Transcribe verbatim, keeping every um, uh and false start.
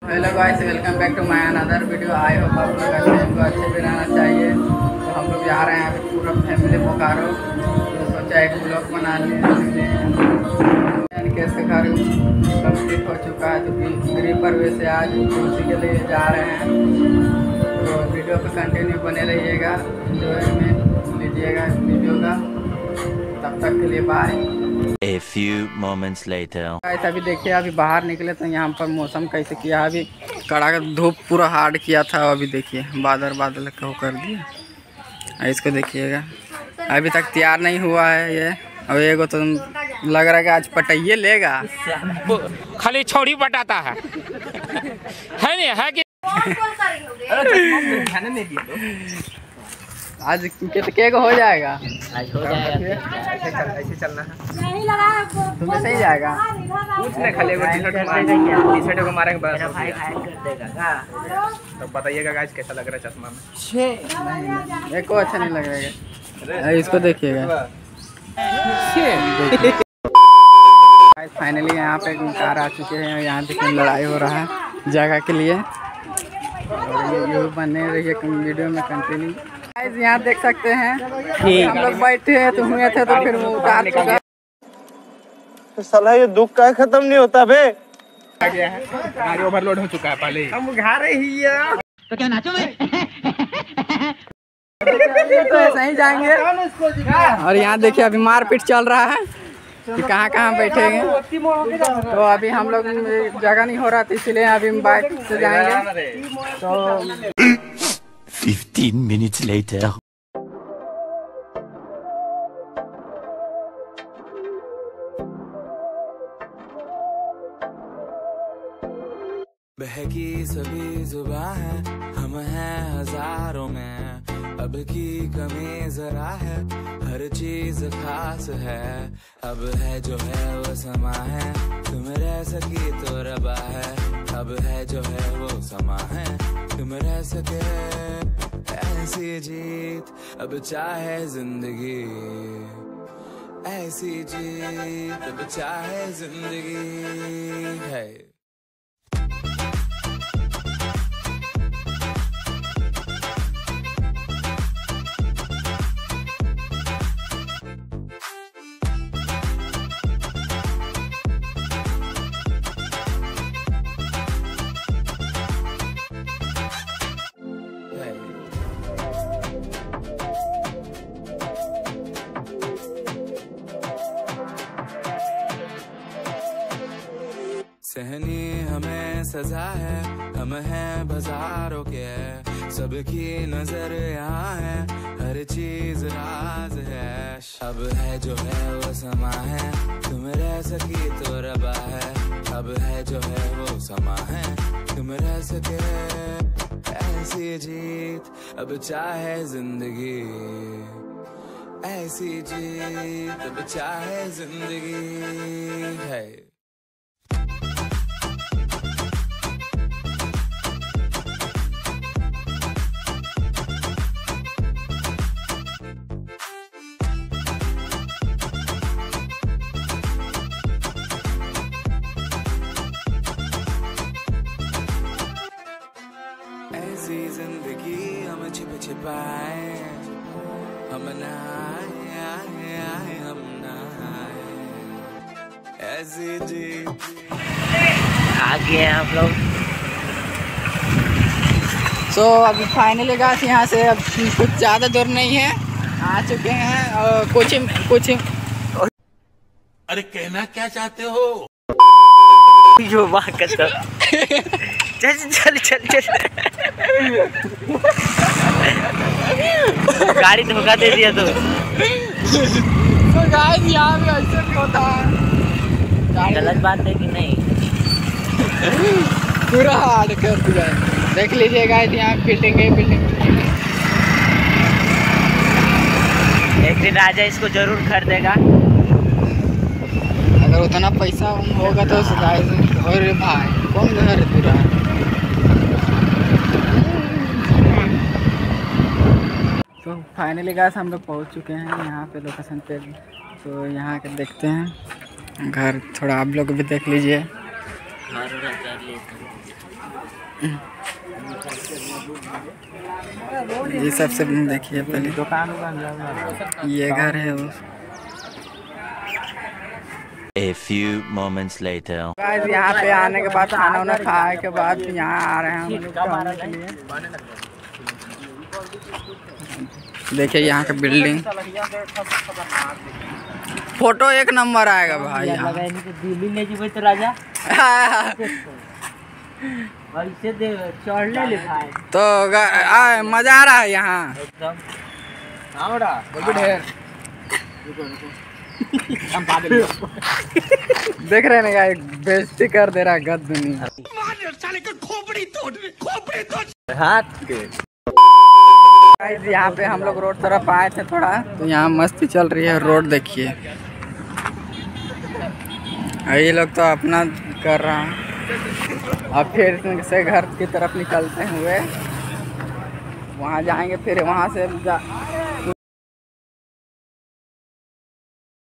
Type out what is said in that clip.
Hello guys, welcome back to my another video. I hope आप लोग अच्छे को अच्छे भी रहना चाहिए। तो हम लोग जा रहे हैं अभी पूरा फैमिली बोकारो। तो सोचा एक ब्लॉग बना लिए। केस का घर कंप्लीट हो चुका है, तो गृह प्रवेश से आज उसी के लिए जा रहे हैं। तो वीडियो पे कंटिन्यू बने रहिएगा, एंजॉयमेंट लीजिएगा इस वीडियो का। तब तक के लिए bye. A few moments later. Guys अभी देखिए, अभी बाहर निकले तो यहाँ पर मौसम कैसे किया। अभी कड़ाका धूप पूरा हार्ड किया था, अभी देखिए बादल बादल को कर दिया। इसको देखिएगा, अभी तक तैयार नहीं हुआ है ये। अब एगो तो लग रहा है कि आज पटाइए लेगा, खाली छोड़ी पटाता है है नहीं है कि आज कितने को हो जाएगा? आज हो जाएगा। ऐसे चलना है, नहीं लगा तुम्हें सही जाएगा। कुछ नहीं, खाली एगो टी-शर्ट मार टी शर्ट को मारेंगे बस हो भाई गया। फायर कर देगा। तो बताइएगा गाइस कैसा लग रहा है चश्मा में। एक को अच्छा नहीं लग रहा है, इसको देखिएगा। फाइनली यहाँ पे कार आ चुके हैं। यहाँ देखिए लड़ाई हो रहा है जगह के लिए। ये बने रहिए वीडियो में कंटिन्यू। गाइस यहाँ देख सकते हैं, हम लोग बैठे हैं तो हुए थे, तो फिर वो उतार चुका। साला ये दुख का खत्म नहीं होता बे। आ गया है, गाड़ी ओवरलोड हो चुका है पहले ही। हम घा रही है तो क्या नाचो में तो ऐसे ही जाएंगे। और यहाँ देखिए अभी मारपीट चल रहा है कि कहाँ कहाँ बैठेंगे। तो अभी हम लोग जगह नहीं हो रहा था, इसलिए अभी हम बाइक से जाएंगे। तो Fifteen minutes later. बहकी सभी जुबान है, हम हैं हजारों में। अब की कमी जरा है, हर चीज खास है। अब है जो है वो समा है, तुम रह सकी तो रबा है। अब है जो है वो समा है, तुम रह सके ऐसी जीत। अब चाहे जिंदगी ऐसी जीत, अब चाहे जिंदगी है। सहनी हमें सजा है, हम हैं बाजारों के। सबकी नजर यहाँ है, हर चीज राज है। अब है जो है वो समा है, तुम रह सकी तो रबा है। अब है जो है वो समा है, तुम रह सके ऐसी जीत। अब चाहे जिंदगी ऐसी जीत, अब चाहे जिंदगी है। ऐसी जिंदगी हम छिप छिपाए, हम नहाए आए आए हम नहाए ऐसी जी। आ गए हम लोग। सो so, अभी फाइनली गाइस यहाँ से अब कुछ ज़्यादा दूर नहीं है, आ चुके हैं। और कुछ कुछ अरे कहना क्या चाहते हो? जो बात करता चल चल चल चल गाड़ी धोखा दे दिया तो। तो गाइस यहाँ भी ऐसे भी होता है, गलत बात है कि नहीं? पूरा हार्ड कर दिया है। देख लीजिए गाइस, यहाँ फिटिंग है फिटिंग। एक दिन राजा इसको जरूर खरीदेगा अगर उतना पैसा होगा तो। और भाई कौन घर पूरा तो फाइनली गाइस हम लोग पहुँच चुके हैं यहाँ पे लोकेशन पे। तो यहाँ के देखते हैं घर, थोड़ा आप लोग भी देख लीजिए। ये सबसे देखिए पहले ये घर है वो। A few moments later. Guys यहाँ पे आने के बाद खाना वाना खाए के बाद यहाँ आ रहे हैं हम लोग टहलने के लिए। देखिए यहाँ का बिल्डिंग, फोटो एक नंबर आएगा भाई यहाँ। दिल्ली ले जी तो राजा वैसे दे चढ़ने ले भाई तो आ, मजा आ रहा है यहाँ एकदम। देख रहे हैं ना, बेइज्जती कर दे रहा है गद्दनी हाथ के। यहाँ पे हम लोग रोड तरफ आए थे थोड़ा, तो यहाँ मस्ती चल रही है। रोड देखिए, ये लोग तो अपना कर रहा है। अब फिर से घर की तरफ निकलते हुए वहाँ जाएंगे, फिर वहाँ से जा